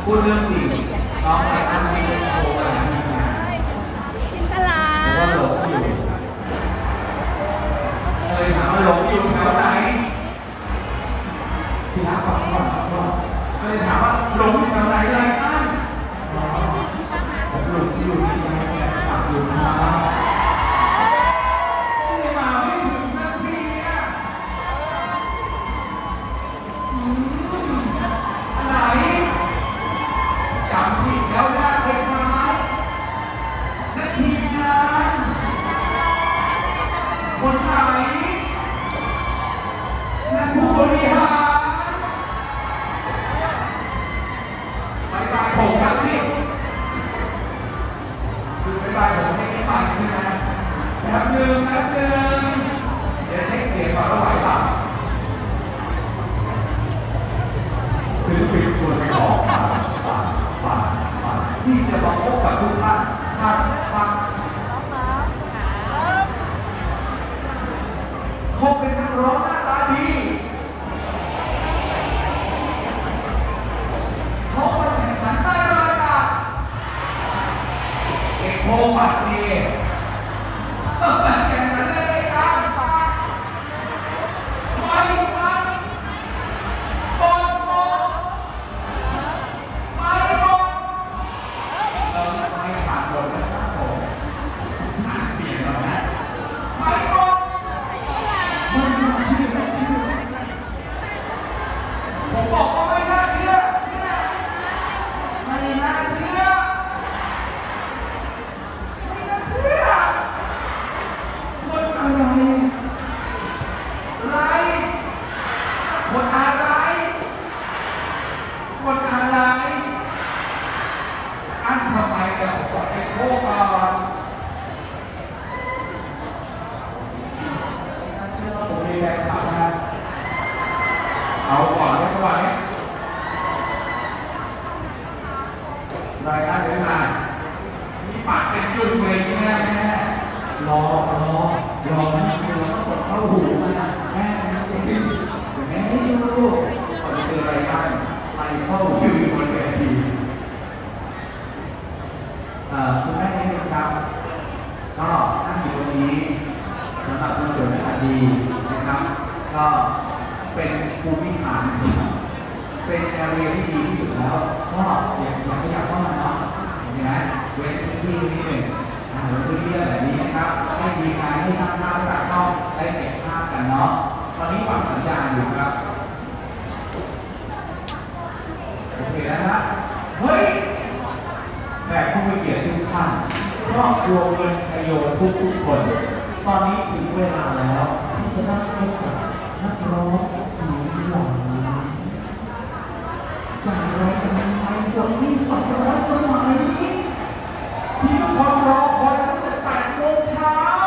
พูดเรื่องจริงน้องไรอันไม่ได้โทรมาทีมงานตลาเพราะว่าหลงอยู่เลยถามว่าหลงอยู่แถวไหนที่รักก่อนเลยถามว่าหลงอยู่แถวไหนไรอันผมหลงอยู่ในใจแต่ขับอยู่นะมาไม่ถึงสักทีอ่ะอะไรจำผิดแล้วนะคล้ายๆนักทีมงานคนไหนนักผู้บริหารบายบายผมกันสิคือบายบายผมไม่ได้ไปใช่ไหมแป๊บหนึ่งเดี๋ยวเช็คเสียงก่อนว่าไหวเปล่าซื้อปิดตัวในออกที่จะมาพบกับทุกท่านเขาเป็นนักร้องหน้าตาดีเขาไปแข่งขันได้ราชาเอกโคปัสซีมาแข่งขันได้รายการไม่ขาดหมดนะครับผมเปลี่ยนแล้วนะไม่น่าเชื่อผมบอกว่าไม่น่าเชื่อคนอะไรอันทำไมเนี่ยผมบอกไอ้โค้ก่อนน่าเชื่อว่าผมมีแรงขับนะเอาก่อนเลยจังหวะนี้รายการเดินมามีปากเป็นยุ่งเลยแม่รอนี่คือเราต้องส่งเข้าหูมันนะแม่จริงๆแม่ไม่รู้ก่อนจะเจอรายการไปเข้าชื่อบนเวทีคุณแม่นี่ครับก็นั่งอยู่ตรงนี้สำหรับคนสวยหน้าตาดีนะครับก็เป็นภูมิฐานเป็นแอเรียที่ดีที่สุดแล้วก็อยากเข้ามาเนาะเห็นไหมเว้นพื้นที่นิดหนึ่งเว้นพื้นที่แบบนี้นะครับให้ทีมงานให้ช่างภาพตัดกล้องได้เก็บภาพกันเนาะตอนนี้ฟังสัญญาณอยู่ครับโอเคแล้วนะเฮ้ยแขกผู้มีเกียรติทุกท่านครอบครัวเงินชัยโยทุกคนตอนนี้ถึงเวลาแล้วที่จะได้พบกับนักร้องเสียงหล่อจากรายการไทยกว่าที่200 สมัยที่ทุกคนรอคอยตั้งแต่8 โมงเช้า